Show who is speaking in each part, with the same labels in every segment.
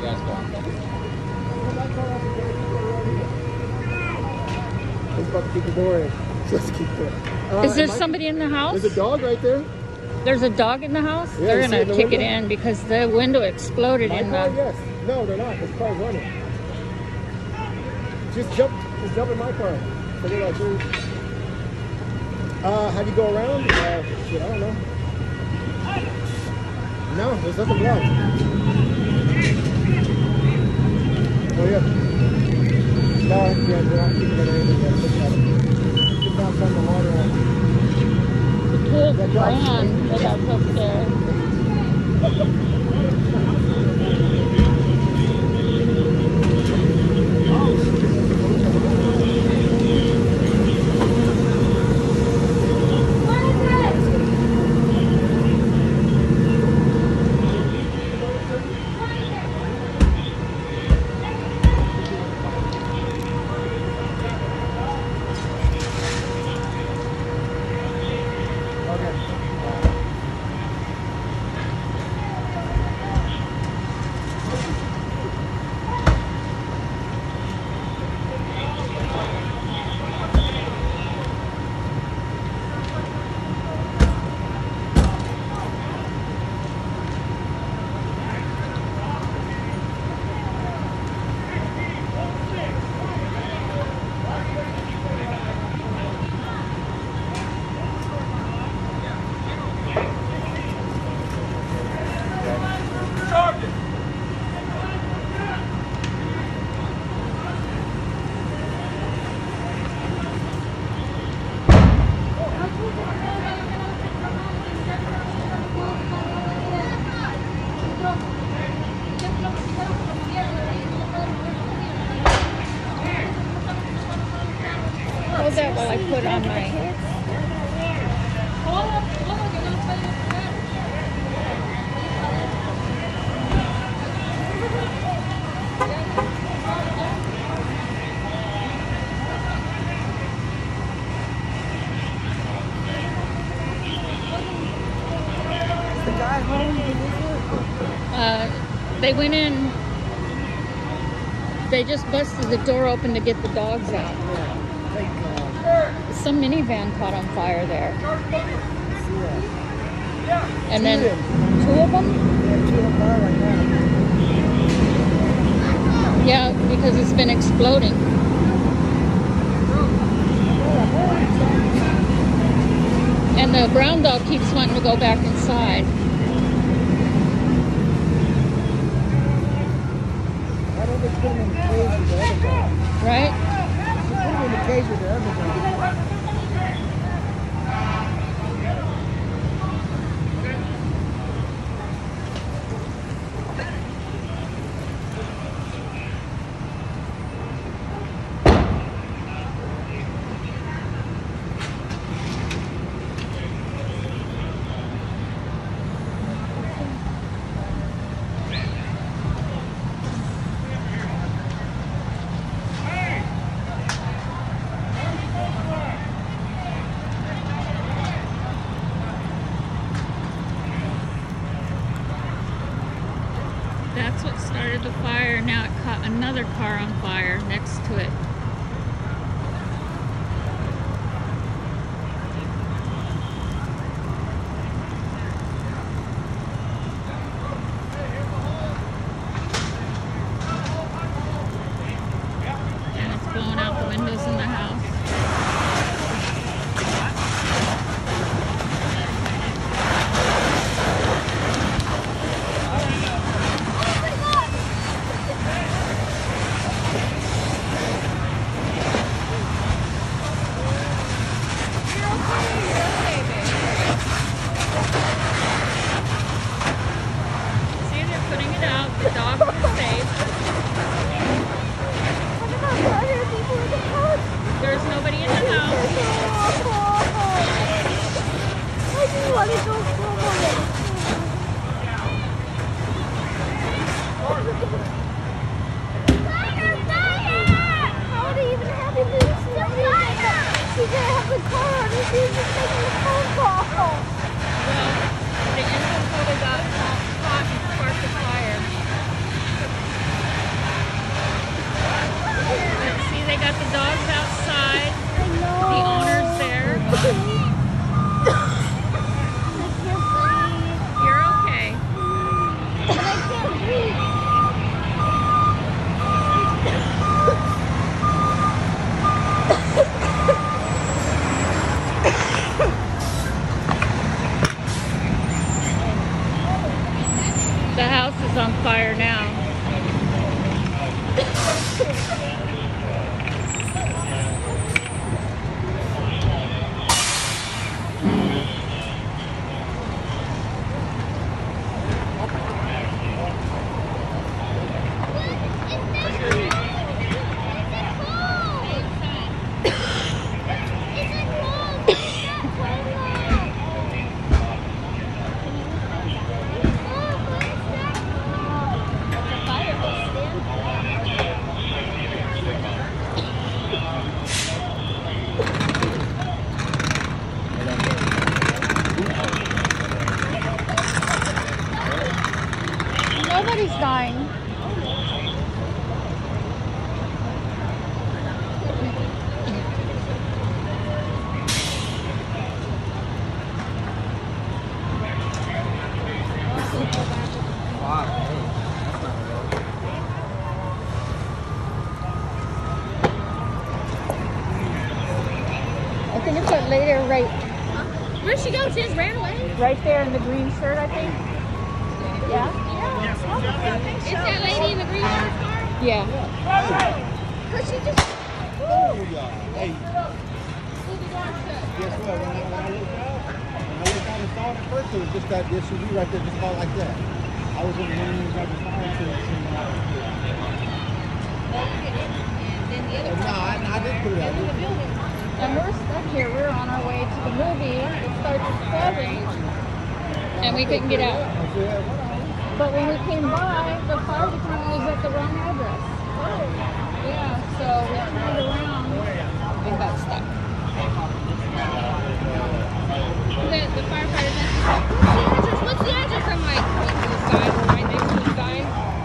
Speaker 1: It's about to keep the door in. Let's keep it.
Speaker 2: Is there somebody in the house?
Speaker 1: There's a dog right there.
Speaker 2: There's a dog in the house?
Speaker 1: Yeah,
Speaker 2: they're going
Speaker 1: in
Speaker 2: to
Speaker 1: the
Speaker 2: kick it
Speaker 1: window?
Speaker 2: in because the window exploded
Speaker 1: My
Speaker 2: in
Speaker 1: car,
Speaker 2: the...
Speaker 1: yes. No, they're not. This car's running. Just jump in my car. So they're like, dude. How do you go around? Shit, I don't know. No, there's nothing blocked. Oh, yeah. No, yeah, they're not keeping it anything yet. Look at it. Just not from the water on.
Speaker 2: The kid ran with us upstairs. Hold that while I put on my...
Speaker 3: The guy home,
Speaker 2: they went in, they just busted the door open to get the dogs out. Some minivan caught on fire there. And then two of them? Yeah, because it's been exploding. And the brown dog keeps wanting to go back inside.
Speaker 3: Why don't they put him in the cage with the other dog?
Speaker 2: Right?
Speaker 3: Put him in the cage with the other dog.
Speaker 2: That's what started the fire. Now it caught another car on fire next to it. And it's blowing out the windows in the house. See, they're putting it out. The dogs are safe. There's nobody in the house.
Speaker 4: I just want to go somewhere. Fire! How would he even have him in the fire? He didn't have the car on his he was just making a phone call.
Speaker 2: Well, the engine probably got hot and sparked the fire. think it's that lady right,
Speaker 4: Where'd she go? She just ran away?
Speaker 2: right there in the green shirt, I think. Yeah?
Speaker 4: Is that lady in the green car?
Speaker 2: Yeah.
Speaker 4: Cause she just.
Speaker 1: Oh, yeah. Hey. Guess what? When I looked out and saw it at first, it was just that SUV right there, just about like that. I was in the room right beside it, so it seemed like no, I didn't put it out.
Speaker 2: And we're stuck here. We're on our way to the movie. It starts at 7. And we couldn't get out.
Speaker 1: I said, what?
Speaker 2: But when we came by, the fire department was at the wrong address. Yeah, so we turned around and got stuck.
Speaker 4: The firefighters asked, what's the address? I'm like, what's the sign? Right next to the sign.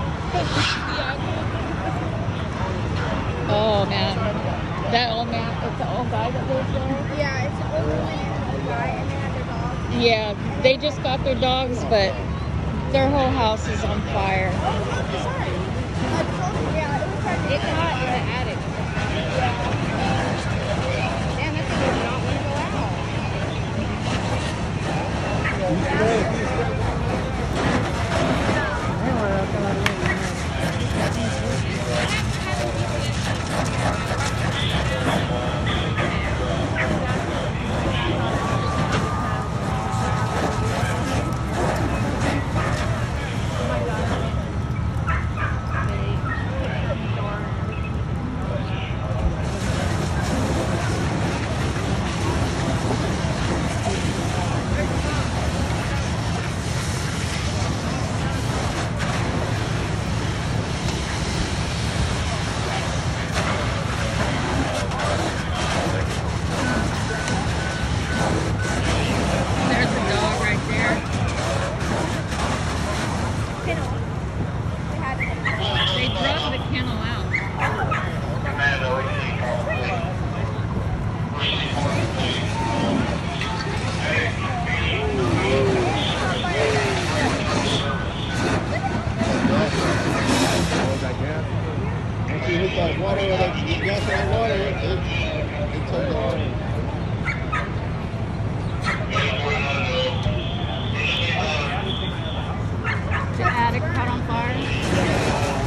Speaker 2: Oh man, that old man, it's the old guy that lives there.
Speaker 4: Yeah, it's an older man and a guy, and they have their dog.
Speaker 2: Yeah, they just got their dogs, but their whole house is on fire.
Speaker 4: Oh, sorry. Yeah, it was hard to get caught in the attic. Damn, that thing does not want to go
Speaker 2: There's a dog right there. They drug the kennel out.
Speaker 1: Once you hit that water, that gas in that water, it turns on.
Speaker 2: The attic caught on fire.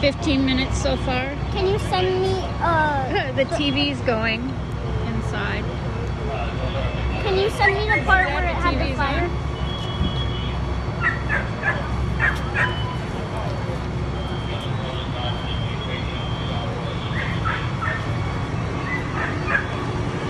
Speaker 2: 15 minutes so far.
Speaker 4: Can you send me
Speaker 2: The TV's going inside.
Speaker 4: Can you send me the part where it had the
Speaker 2: TV's
Speaker 4: fire?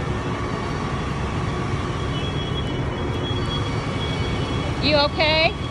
Speaker 2: You okay?